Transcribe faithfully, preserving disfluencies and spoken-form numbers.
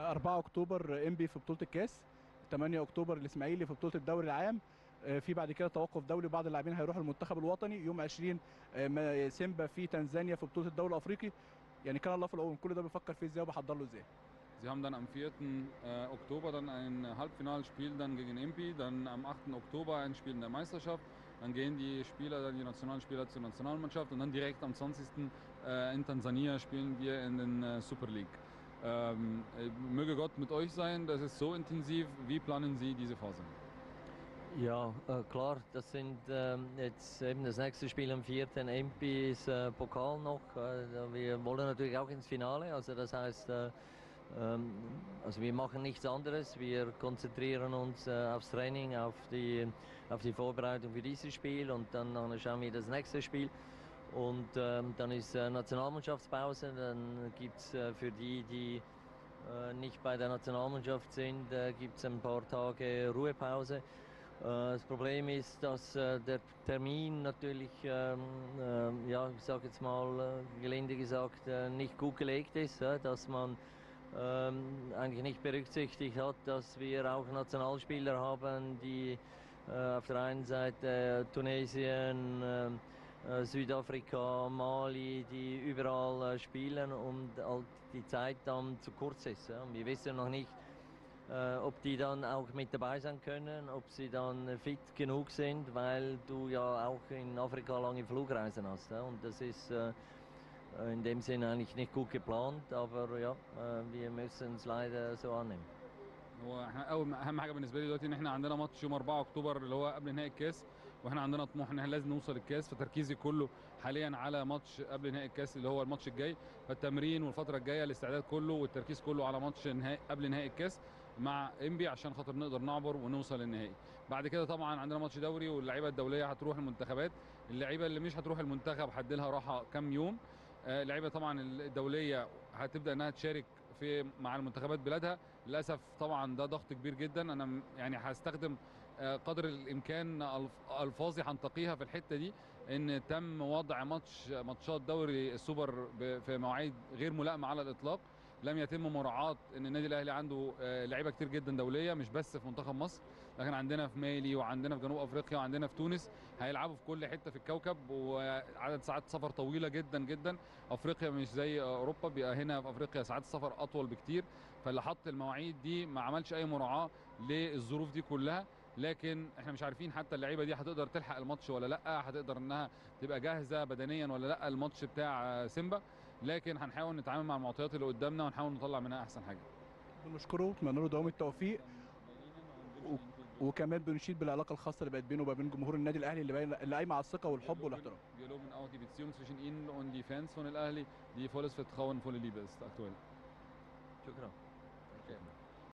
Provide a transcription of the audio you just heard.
أربعة أكتوبر انبي في بطوله الكاس، ثمانية أكتوبر الاسماعيلي في بطوله الدوري العام. آه، في بعد كده توقف دولي، بعض اللاعبين هيروحوا المنتخب الوطني. يوم عشرين آه، ما- سيمبا في تنزانيا في بطوله الدوري الافريقي. يعني كان الله في العون، كل ده بيفكر فيه ازاي وبحضر له ازاي. Sie haben dann am vierten Oktober dann ein Halbfinalspiel dann gegen Impi, dann am achten Oktober ein Spiel in der Meisterschaft, dann gehen die Spieler, dann die nationalen Spieler zur Nationalmannschaft und dann direkt am zwanzigsten in Tansania spielen wir in den Super League. Ähm, möge Gott mit euch sein, das ist so intensiv. Wie planen Sie diese Phase? Ja, äh, klar, das sind ähm, jetzt eben das nächste Spiel am vierten M P ist äh, Pokal noch. Äh, wir wollen natürlich auch ins Finale, also das heißt, äh, ähm, also wir machen nichts anderes. Wir konzentrieren uns äh, aufs Training, auf die, auf die Vorbereitung für dieses Spiel und dann, dann schauen wir das nächste Spiel. Und ähm, dann ist äh, Nationalmannschaftspause, dann gibt es äh, für die, die äh, nicht bei der Nationalmannschaft sind, äh, gibt es ein paar Tage Ruhepause. Das Problem ist, dass äh, der Termin natürlich, ähm, äh, ja, ich sage jetzt mal äh, gelinde gesagt, äh, nicht gut gelegt ist, äh, dass man ähm, eigentlich nicht berücksichtigt hat, dass wir auch Nationalspieler haben, die äh, auf der einen Seite Tunesien, äh, Südafrika, Mali, die überall äh, spielen und halt die Zeit dann zu kurz ist. Ja. Wir wissen noch nicht, Äh, ob die dann auch mit dabei sein können, ob sie dann fit genug sind, weil du ja auch in Afrika lange Flugreisen hast. Ja? Und das ist äh, in dem Sinne eigentlich nicht gut geplant, aber ja, äh, wir müssen es leider so annehmen. هو احنا اول اهم حاجه بالنسبه لي دلوقتي ان احنا عندنا ماتش يوم أربعة أكتوبر اللي هو قبل نهائي الكاس، واحنا عندنا طموح ان احنا لازم نوصل الكاس، فتركيزي كله حاليا على ماتش قبل نهائي الكاس اللي هو الماتش الجاي. فالتمرين والفتره الجايه الاستعداد كله والتركيز كله على ماتش نهائي قبل نهائي الكاس مع انبي عشان خاطر نقدر نعبر ونوصل للنهائي. بعد كده طبعا عندنا ماتش دوري واللعيبه الدوليه هتروح المنتخبات. اللعيبه اللي مش هتروح المنتخب هديلها راحه كام يوم. اللعيبه طبعا الدوليه هتبدا انها تشارك في مع المنتخبات بلادها. للاسف طبعا ده ضغط كبير جدا. انا يعني هستخدم قدر الامكان الفاظي هنتقيها في الحته دي، ان تم وضع ماتش ماتشات دوري السوبر في مواعيد غير ملائمه على الاطلاق. لم يتم مراعاه ان النادي الاهلي عنده لعيبه كتير جدا دوليه، مش بس في منتخب مصر، لكن عندنا في مالي وعندنا في جنوب افريقيا وعندنا في تونس. هيلعبوا في كل حته في الكوكب، وعدد ساعات سفر طويله جدا جدا. افريقيا مش زي اوروبا، بيبقى هنا في افريقيا ساعات السفر اطول بكتير. فاللي حط المواعيد دي ما عملش اي مراعاه للظروف دي كلها. لكن احنا مش عارفين حتى اللعيبه دي هتقدر تلحق الماتش ولا لا، هتقدر انها تبقى جاهزه بدنيا ولا لا الماتش بتاع سيمبا. لكن هنحاول نتعامل مع المعطيات اللي قدامنا ونحاول نطلع منها احسن حاجه. بنشكره ونتمنى له دوام التوفيق. و... وكمان بنشيد بالعلاقه الخاصه اللي بقت بينه وبين جمهور النادي الاهلي اللي باين اللي قايمه على الثقه والحب والاحترام. Wir loben auch die Beziehung zwischen Ihnen und die Fans von El Ahly, die volles Vertrauen, volle Liebe ist aktuell. شكرا.